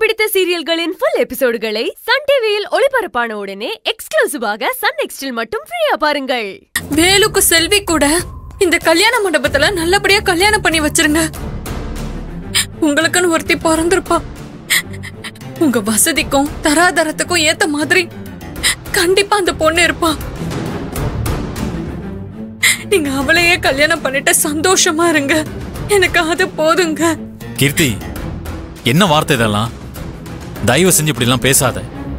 பிடித்த சீரியல்களின் full எபிசோடுகளை Sun டிவியில் ஒளிபரப்பான உடனே எக்ஸ்க்ளூசிவாக சன் நெக்ஸ்டில் மட்டும் ஃப்ரீயா பாருங்கள். வேலுக்கு செல்வி கூட இந்த கல்யாண மண்டபத்துல நல்லபடியா கல்யாணம் பண்ணி வச்சிருங்க. உங்களுக்குன்னு ஒருத்தி பிறந்திருப்பா. உங்க வசதிக்கும் தராதரத்துக்கும் ஏத்த மாதிரி கண்டிப்பா அந்த பொண்ணு இருப்பா. நீங்க அவளையே கல்யாணம் பண்ணிட்டு சந்தோஷமா இருங்க. எனக்கு அது போதுங்க. கீர்த்தி, என்ன வார்த்தை இதெல்லாம்? தயவு செஞ்சு இப்படி எல்லாம் பேசாத.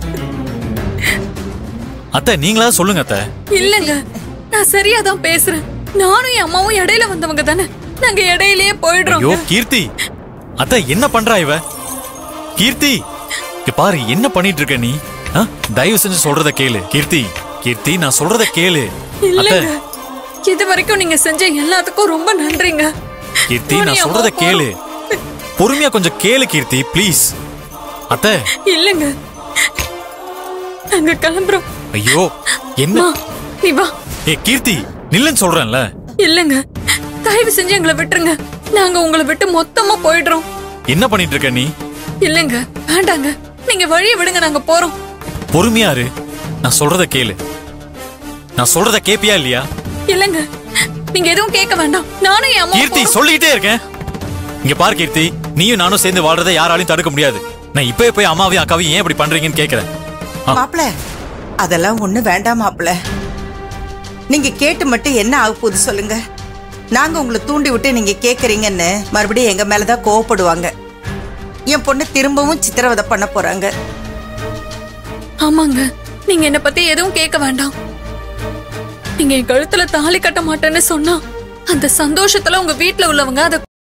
அத்தை, நீங்களா சொல்லுங்க அத்தை. இல்லங்க, நான் சரியாதான் பேசுறேன். நானும் என் அம்மாவும் இடையில வந்தவங்க தானே. நாங்க இடையிலேயே போயிடுறோம். ஐயோ கீர்த்தி, அத்தை என்ன பண்றா இவ? கீர்த்தி, பாரு என்ன பண்ணிட்டு இருக்க நீ? தயவு செஞ்சு சொல்றத கேளு. கீர்த்தி, கீர்த்தி நான் சொல்றத கேளு. இல்லங்க, இது வரைக்கும் நீங்க செஞ்ச எல்லாத்துக்கும் ரொம்ப நன்றிங்க. கீர்த்தி நான் சொல்றத கேளு. பொறுமையா கொஞ்சம் கேளு கீர்த்தி, ப்ளீஸ். அத்தை இல்லங்க, நாங்க கிளம்புறோம். ஐயோ என்ன? நீ வா. கீர்த்தி நில்லுன்னு சொல்றேன்ல. இல்லங்க, தயவு செஞ்சு எங்களை விட்டுருங்க. நாங்க உங்களை விட்டு மொத்தமா போயிடுறோம். என்ன பண்ணிட்டு இருக்க நீ? இல்லங்க, வேண்டாங்க, நீங்க வழிய விடுங்க, நாங்க போறோம். பொறுமையா இரு, நான் சொல்றத கேளு. நான் சொல்றத கேப்பியா இல்லையா? இல்லங்க, நீங்க எதுவும் கேட்க வேண்டாம். நானும் என் அம்மா. கீர்த்தி சொல்லிட்டே இருக்கேன். இங்க பாரு கீர்த்தி, நீயும் நானும் சேர்ந்து வாழ்றதை யாராலையும் தடுக்க முடியாது. நான் இப்பவே போய் அம்மாவையும் அக்காவையும் ஏன் இப்படி பண்றீங்கன்னு கேக்குறேன். மாப்பிள, அதெல்லாம் ஒண்ணு வேண்டாம் மாப்பிள. நீங்க கேட்டு மட்டும் என்ன ஆக போகுது சொல்லுங்க. நாங்க உங்களை தூண்டி விட்டு நீங்க கேக்குறீங்கன்னு மறுபடியும் எங்க மேலதான் கோவப்படுவாங்க. என் பொண்ணு திரும்பவும் சித்திரவதை பண்ண போறாங்க. ஆமாங்க, நீங்க என்ன பத்தி எதுவும் கேட்க வேண்டாம். நீங்க என் கழுத்துல தாலி கட்ட மாட்டேன்னு சொன்னா அந்த சந்தோஷத்துல உங்க வீட்டுல உள்ளவங்க அதை